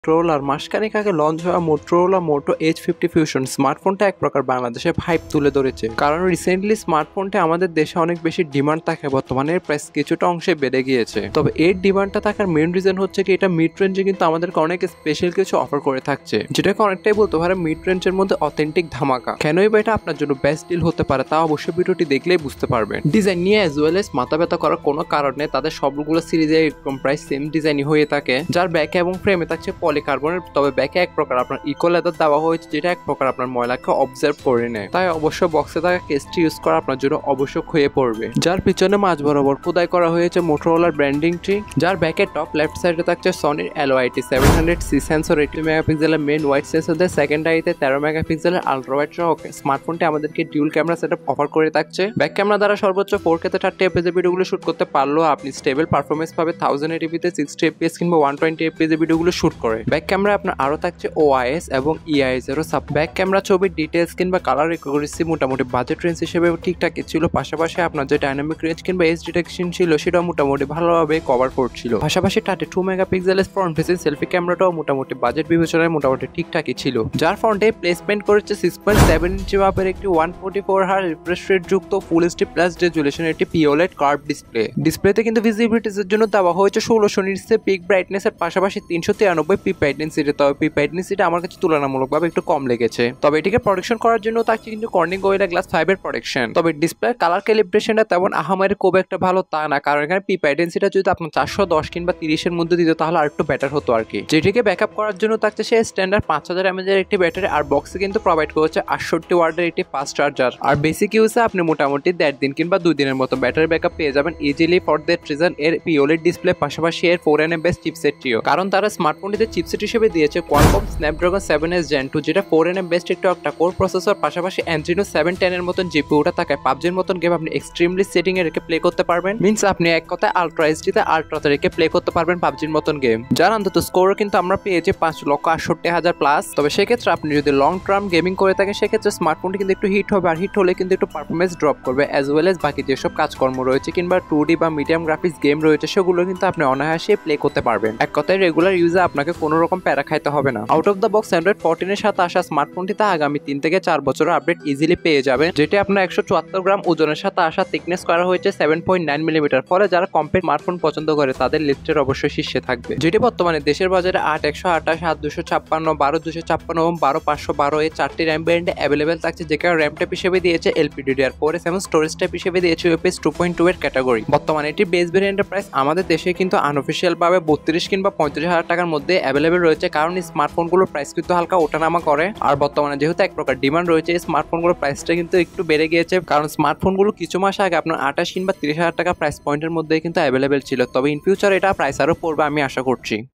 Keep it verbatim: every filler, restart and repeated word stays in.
মোটরোলার মাসখানেক আগে লঞ্চ হওয়া Motorola Moto H fifty Fusion স্মার্টফোনটা এক প্রকার বাংলাদেশে ভাইব তুলে ধরেছে, কারণ রিসেন্টলি স্মার্টফোনটা আমাদের দেশে অনেক বেশি ডিমান্ড থাকে। বর্তমানে এর প্রাইস কিছুটা অংশে বেড়ে গিয়েছে, তবে এর ডিমান্ডটা থাকার মেইন রিজন হচ্ছে কি এটা মিড রেঞ্জে কিন্তু আমাদেরকে অনেক স্পেশাল কিছু অফার করে থাকছে, যেটাকে অনেকটাই বলতে পারে মিড রেঞ্জের মধ্যে অথেন্টিক ধামাকা। কেনই বা এটা আপনার জন্য বেস্ট ডিল হতে পারে তা অবশ্যই ভিডিওটি দেখলেই বুঝতে পারবেন। ডিজাইন নিয়ে অ্যাজ ওয়েল এস মাথা ব্যথা করার কোনো কারণ নেই, তাদের সবগুলো সিরিজে এরকম প্রায় সেম ডিজাইনই হয়ে থাকে, যার ব্যাকে এবং ফ্রেমে থাকছে পলিকার্বনের। তবে ব্যাকে এক প্রকার আপনার ইকো লেদার দেওয়া হয়েছে, যেটা এক প্রকার আপনার ময়লাকে অবজার্ভ করে নেয়, তাই অবশ্যই বক্সে থাকা কেসটি ইউজ করা আপনার জন্য অবশ্যই হয়ে পড়বে। যার পিছনে মাঝ বরাবর খোদাই করা হয়েছে মোটরোলার ব্র্যান্ডিংটি, যার ব্যাকের টপ লেফট সাইডে থাকছে সনির LOIT seven hundred C sensor eight মেগাপিক্সেলের মেন ওয়াইড সেন্সর দিয়ে সেকেন্ডারিতে তেরো মেগাপিক্সেলের আলট্রা ওয়াইড সহ স্মার্টফোনটি আমাদেরকে ডিউল ক্যামেরা সেটআপ অফার করে থাকছে। ব্যাক ক্যামেরা দ্বারা সর্বোচ্চ ফোর কে তে থার্টি এফপিএস এর ভিডিওগুলো শুট করতে পারলেও আপনি স্টেবল পারফরমেন্স পাবে থাউজেন্ড এটিপিতে সিক্সটি এফপিএস কিংবা ওয়ান টোয়েন্টি এফপিএস এর ভিডিওগুলো শুট করে। ব্যাক ক্যামেরা আপনার আরো থাকছে ওআইএস এবং ইআইএস এরও সাব। ব্যাক ক্যামেরা ছবির ডিটেলস কিংবা কালার রেকগনিশন মোটামুটি বাজেট রেঞ্জ হিসেবে ঠিকঠাকই ছিল, পাশাপাশি আপনার যে ডাইনামিক রেঞ্জ কিংবা এজ ডিটেকশন ছিল সেটা মোটামুটি ভালোভাবে কভার করছিল। পাশাপাশি থার্টি টু মেগাপিক্সেলের ফ্রন্ট ফেসিং সেলফি ক্যামেরাটাও মোটামুটি বাজেট বিবেচনায় মোটামুটি ঠিকঠাকই ছিল, যার ফ্রন্টে প্লেসমেন্ট করেছে সিক্স পয়েন্ট সেভেন ইঞ্চি মাপের একটি ওয়ান ফোর্টি ফোর হার রিফ্রেশ রেট যুক্ত ফুল এইচডি প্লাস রেজুলেশন একটি পিওলেড কার্ভ ডিসপ্লে। ডিসপ্লেতে কিন্তু ভিজিবিলিটির জন্য দেওয়া হয়েছে ষোলোশো নিটসের পিক ব্রাইটনেস এর পাশাপাশি তিনশো তিরানব্বই পি ব্রাইটনেসিটি। তবে পি ব্রাইটনেসিটি আমার কাছে তুলনামূলকভাবে একটু কম লেগেছে, তবে এটিকে প্রোটেকশন করার জন্য থাকছে কিন্তু কর্নিং গোরিলা গ্লাস ফাইভ এর প্রোটেকশন। তবে ডিসপ্লের কালার ক্যালিব্রেশনটা তেমন আহামারি খুব একটা ভালো তা না, কারণ এখানে পি ব্রাইটনেসিটা যদি আপনার চারশো দশ কিংবা তিরিশের মধ্যে দিত তাহলে আর একটু বেটার হতো আর কি। যেটিকে ব্যাকআপ করার জন্য থাকছে সে স্ট্যান্ডার্ড পাঁচ হাজার এমএএইচ একটি ব্যাটারি, আর বক্সে কিন্তু প্রোভাইড করেছে আটষট্টি ওয়াটের একটি ফাস্ট চার্জার। আর বেসিক ইউজে আপনি মোটামুটি দেড় দিন কিংবা দুই দিনের মতো ব্যাটারি ব্যাকআপ পেয়ে যাবেন ইজিলি। ফর দ্যাট রিজন এর পিওলেড ডিসপ্লে পাশাপাশি এর ফোর এন এম বেস চিপসেটটিও, কারণ তারা স্মার্টফোনটিতে চিপসেট হিসেবে দিয়েছে Qualcomm Snapdragon seven S Gen two, যেটা ফোর এন এম বেস্ট একটি অক্টা কোর প্রসেসর, পাশাপাশি অ্যান্ড্রিনো সেভেন টেন এর মতন জিপিইউটা থাকায় পাবজির মতন গেম আপনি এক্সট্রিমলি সেটিং এ রেখে প্লে করতে পারবেন। মিন্স আপনি এক কথায় আলট্রা এইচডিতে আলট্রাতে রেখে প্লে করতে পারবেন পাবজির মতন গেম, যার অন্তত স্কোর কিন্তু আমরা পেয়েছি পাঁচ লক্ষ আটষট্টি হাজার প্লাস। তবে সেক্ষেত্রে আপনি যদি লং টার্ম গেমিং করে থাকেন সেক্ষেত্রে স্মার্টফোনটি কিন্তু একটু হিট হবে, আর হিট হলে কিন্তু একটু পারফরমেন্স ড্রপ করবে, অ্যাজ ওয়েল এস বাকি যেসব কাজকর্ম রয়েছে কিংবা টু ডি বা মিডিয়াম গ্রাফিক্স গেম রয়েছে সেগুলো কিন্তু আপনি অনায়াসে প্লে করতে পারবেন। এক কথায় রেগুলার ইউজে আপনাকে কোনো রকম প্যারা খাইতে হবে না। Out of the box Android fourteen এর সাথে আসা স্মার্টফোনটিতে আগামী তিন থেকে চার বছরের আপডেট ইজিলি পেয়ে যাবেন, যেটি আপনার একশো চুয়াত্তর গ্রাম ওজনের সাথে আসা থিকনেস করা হয়েছে সেভেন পয়েন্ট নাইন মিলিমিটার, ফলে যারা কম্প্যাক্ট স্মার্টফোন পছন্দ করে তাদের লিস্টের অবশ্যই শীর্ষে থাকবে, যেটি বর্তমানে দেশের বাজারে আট একশো আঠাশ, সাত দুশো ছাপ্পান্ন, বারো দুশো ছাপ্পান্ন এবং বারো পাঁচশো বারো এই চারটি র্যাম ভ্যারিয়েন্টে অ্যাভেলেবেল থাকছে, যেখানে র্যাম টাইপ হিসেবে দিয়েছে এলপিডিডিআর ফোর এস এবং স্টোরেজ টাইপ হিসেবে দিয়েছে ইউএফএস টু পয়েন্ট টু এর ক্যাটাগরি। বর্তমানে এটি বেস ভ্যারিয়েন্টের প্রাইস আমাদের দেশে কিন্তু আনঅফিসিয়াল ভাবে বত্রিশ কিংবা পঁয়ত্রিশ হাজার টাকার মধ্যে অ্যাভেলেবেল রয়েছে, কারণ এই স্মার্টফোনগুলোর প্রাইস কিন্তু হালকা ওঠানামা করে। আর বর্তমানে যেহেতু এক প্রকার ডিমান্ড রয়েছে এই স্মার্টফোনগুলোর প্রাইসটা কিন্তু একটু বেড়ে গিয়েছে, কারণ স্মার্টফোনগুলো কিছু মাস আগে আপনার আঠাশ কিংবা তিরিশ হাজার টাকা প্রাইস পয়েন্টের মধ্যে কিন্তু অ্যাভেলেবেল ছিল। তবে ইন ফিউচার এটা প্রাইস আরও পড়বে আমি আশা করছি।